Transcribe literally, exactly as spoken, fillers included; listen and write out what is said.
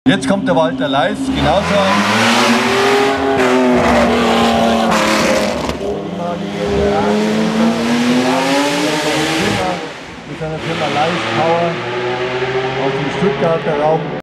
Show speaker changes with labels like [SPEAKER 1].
[SPEAKER 1] Jetzt kommt der Walter Leis, genauso. Mit seiner Firma Leis Power aus dem Stuttgarter Raum.